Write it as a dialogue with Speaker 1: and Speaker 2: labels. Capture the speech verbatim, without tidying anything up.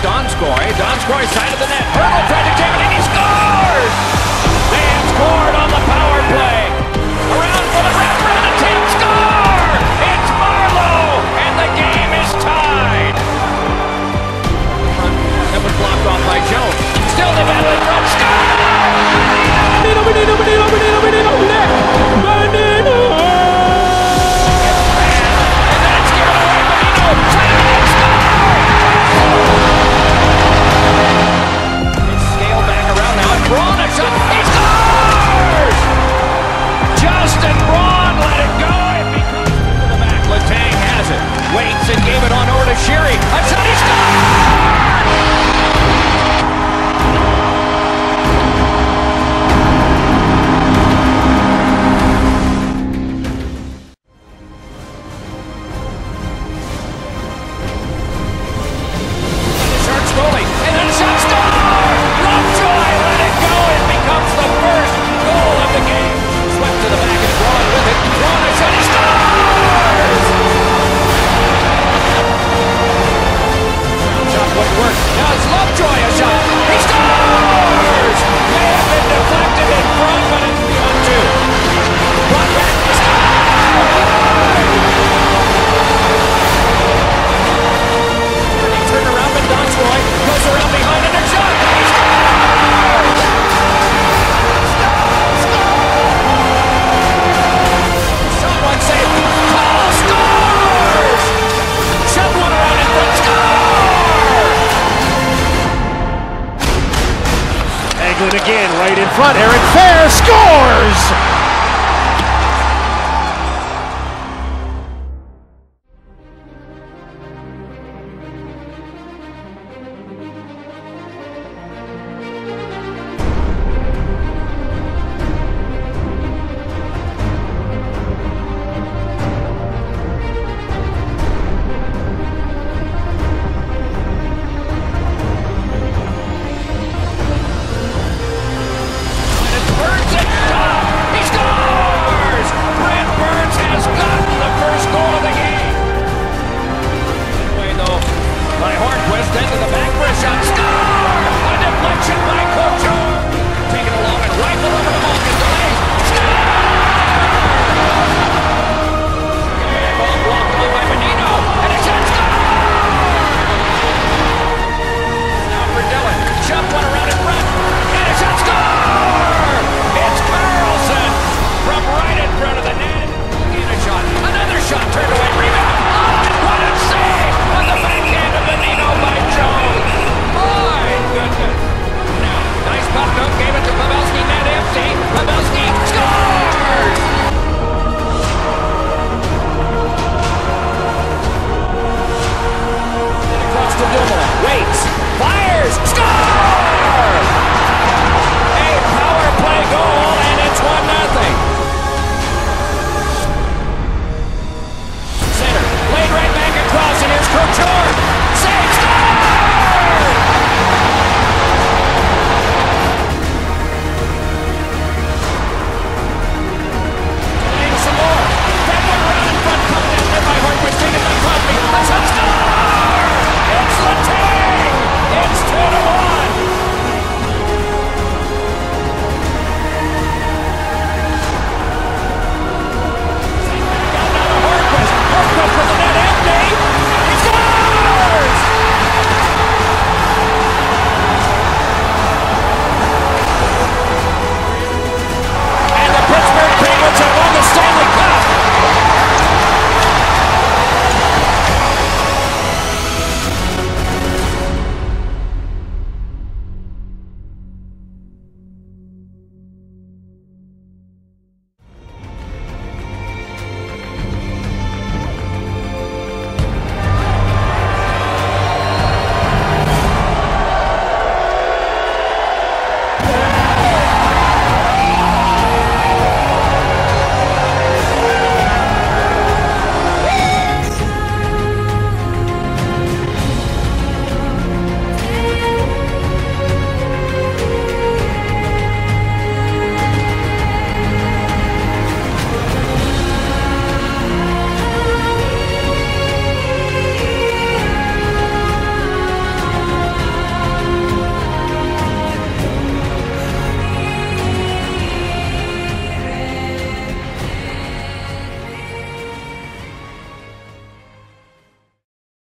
Speaker 1: Donskoy. Donskoy side of the net. Hurdle tried to take it and he scores! They have scored on the power play. Around for the wraparound attempt. Score! It's Marlowe! And the game is tied. That was blocked off by Jones. Still the battle in front. Score! Benino, Benino, Benino, Benino, Benino, Benino! And that's given away. Benino! Benino! Score! It's scaled back around now. And Braun a shot. He scores! Justin Braun let it go. It becomes to the back. Letang has it. Waits and gave it on over to Sherry. A shot. He scores!
Speaker 2: Again, right in front, Aaron Fair scores!